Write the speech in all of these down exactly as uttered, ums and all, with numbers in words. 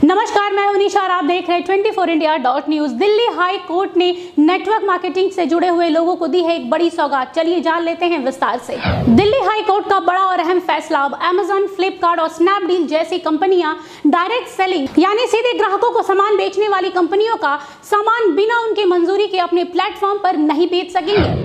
नमस्कार, मैं हूं निशा और आप देख रहे हैं twenty four India dot news. Delhi high court ने नेटवर्क मार्केटिंग से जुड़े हुए लोगों को दी है एक बड़ी सौगात। चलिए जान लेते हैं विस्तार से। दिल्ली हाई कोर्ट का बड़ा और अहम फैसला। अब अमेजन, फ्लिपकार्ट और स्नैपडील जैसी कंपनियां डायरेक्ट सेलिंग यानी सीधे ग्राहकों को सामान बेचने वाली कंपनियों का सामान बिना उनके मंजूरी के अपने प्लेटफॉर्म पर नहीं बेच सकेंगे।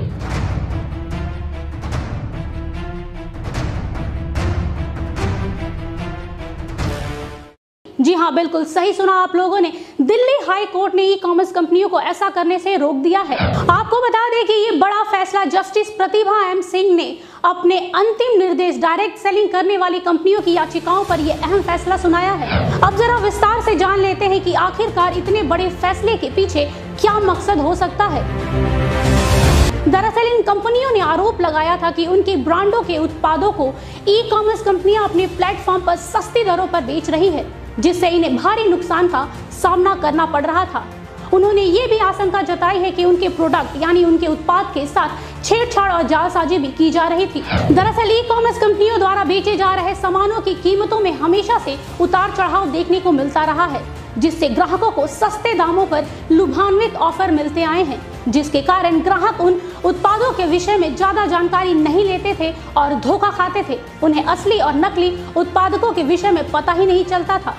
जी हाँ, बिल्कुल सही सुना आप लोगों ने। दिल्ली हाई कोर्ट ने ई कॉमर्स कंपनियों को ऐसा करने से रोक दिया है। आपको बता दें कि ये बड़ा फैसला जस्टिस प्रतिभा एम सिंह ने अपने अंतिम निर्देश डायरेक्ट सेलिंग करने वाली कंपनियों की याचिकाओं पर यह अहम फैसला सुनाया है। अब जरा विस्तार से जान लेते हैं कि आखिरकार इतने बड़े फैसले के पीछे क्या मकसद हो सकता है। दरअसल इन कंपनियों ने आरोप लगाया था कि उनके ब्रांडों के उत्पादों को ई कॉमर्स कंपनियां अपने प्लेटफॉर्म पर सस्ती दरों पर बेच रही है, जिससे इन्हें भारी नुकसान का सामना करना पड़ रहा था। उन्होंने ये भी आशंका जताई है कि उनके प्रोडक्ट यानी उनके उत्पाद के साथ छेड़छाड़ और जालसाजी भी की जा रही थी। दरअसल ई कॉमर्स कंपनियों द्वारा बेचे जा रहे सामानों की कीमतों में हमेशा से उतार चढ़ाव देखने को मिलता रहा है, जिससे ग्राहकों को सस्ते दामों पर लुभान्वित ऑफर मिलते आए हैं, जिसके कारण ग्राहक उन उत्पादों के विषय में ज्यादा जानकारी नहीं लेते थे और धोखा खाते थे। उन्हें असली और नकली उत्पादकों के विषय में पता ही नहीं चलता था।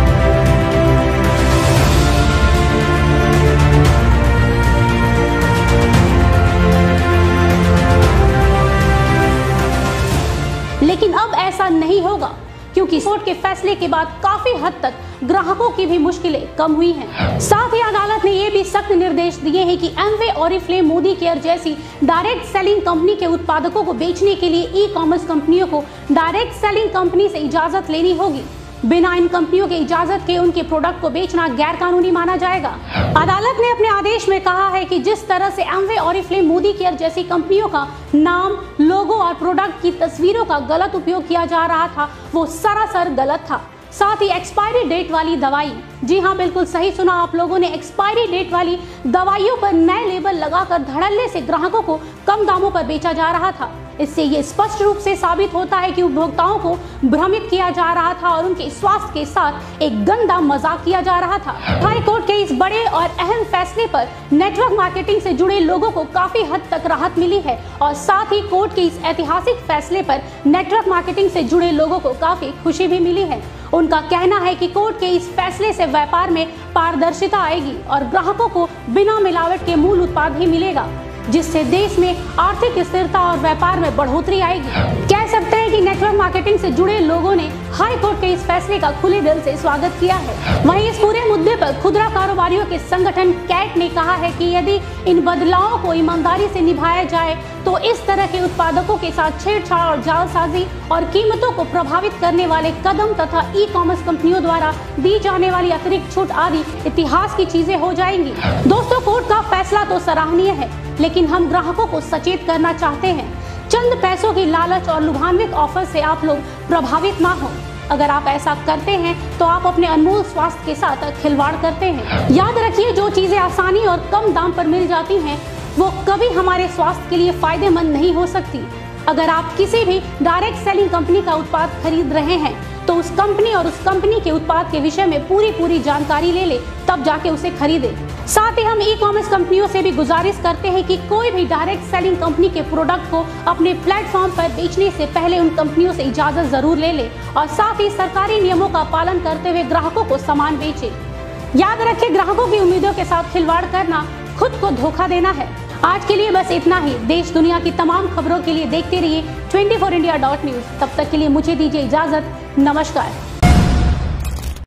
लेकिन अब ऐसा नहीं होगा, क्योंकि कोर्ट के फैसले के बाद काफी हद तक ग्राहकों की भी मुश्किलें कम हुई हैं। साथ ही अदालत ने ये भी सख्त निर्देश दिए हैं कि एमवे, ओरिफ्लेम, मोदी केयर जैसी डायरेक्ट सेलिंग कंपनी के उत्पादकों को बेचने के लिए ई कॉमर्स कंपनियों को डायरेक्ट सेलिंग कंपनी से इजाजत लेनी होगी। बिना इन कंपनियों के इजाजत के उनके प्रोडक्ट को बेचना गैर कानूनी माना जाएगा। अदालत ने अपने आदेश में कहा है कि जिस तरह से एमवे, ओरिफ्लेम, मोदी केयर जैसी कंपनियों का नाम, लोगो और प्रोडक्ट की तस्वीरों का गलत उपयोग किया जा रहा था, वो सरासर गलत था। साथ ही एक्सपायरी डेट वाली दवाई, जी हाँ बिल्कुल सही सुना आप लोगों ने, एक्सपायरी डेट वाली दवाइयों पर नए लेबल लगाकर धड़ल्ले से ग्राहकों को कम दामों पर बेचा जा रहा था। इससे ये स्पष्ट रूप से साबित होता है कि उपभोक्ताओं को भ्रमित किया जा रहा था और उनके स्वास्थ्य के साथ एक गंदा मजाक किया जा रहा था। हाई कोर्ट के इस बड़े और अहम फैसले पर नेटवर्क मार्केटिंग से जुड़े लोगों को काफी हद तक राहत मिली है और साथ ही कोर्ट के इस ऐतिहासिक फैसले पर नेटवर्क मार्केटिंग से जुड़े लोगों को काफी खुशी भी मिली है। उनका कहना है कि कोर्ट के इस फैसले से व्यापार में पारदर्शिता आएगी और ग्राहकों को बिना मिलावट के मूल उत्पाद ही मिलेगा, जिससे देश में आर्थिक स्थिरता और व्यापार में बढ़ोतरी आएगी। कह सकते हैं कि नेटवर्क मार्केटिंग से जुड़े लोगों ने हाई कोर्ट के इस फैसले का खुले दिल से स्वागत किया है। वहीं इस पूरे मुद्दे पर खुदरा कारोबारियों के संगठन कैट ने कहा है कि यदि इन बदलावों को ईमानदारी से निभाया जाए तो इस तरह के उत्पादकों के साथ छेड़छाड़ और जालसाजी और कीमतों को प्रभावित करने वाले कदम तथा ई कॉमर्स कंपनियों द्वारा दी जाने वाली अतिरिक्त छूट आदि इतिहास की चीजें हो जाएंगी। दोस्तों, कोर्ट का फैसला तो सराहनीय है, लेकिन हम ग्राहकों को सचेत करना चाहते हैं। चंद पैसों की लालच और लुभान्वित ऑफर से आप लोग प्रभावित ना हो। अगर आप ऐसा करते हैं तो आप अपने अनमोल स्वास्थ्य के साथ खिलवाड़ करते हैं। याद रखिए, जो चीजें आसानी और कम दाम पर मिल जाती हैं वो कभी हमारे स्वास्थ्य के लिए फायदेमंद नहीं हो सकती। अगर आप किसी भी डायरेक्ट सेलिंग कंपनी का उत्पाद खरीद रहे हैं तो उस कंपनी और उस कंपनी के उत्पाद के विषय में पूरी पूरी जानकारी ले ले, तब जाके उसे खरीदे। साथ ही हम ई कॉमर्स कंपनियों से भी गुजारिश करते हैं कि कोई भी डायरेक्ट सेलिंग कंपनी के प्रोडक्ट को अपने प्लेटफॉर्म पर बेचने से पहले उन कंपनियों से इजाजत जरूर ले ले और साथ ही सरकारी नियमों का पालन करते हुए ग्राहकों को सामान बेचे। याद रखें, ग्राहकों की उम्मीदों के साथ खिलवाड़ करना खुद को धोखा देना है। आज के लिए बस इतना ही। देश दुनिया की तमाम खबरों के लिए देखते रहिए twenty four India dot news. तब तक के लिए मुझे दीजिए इजाजत। नमस्कार।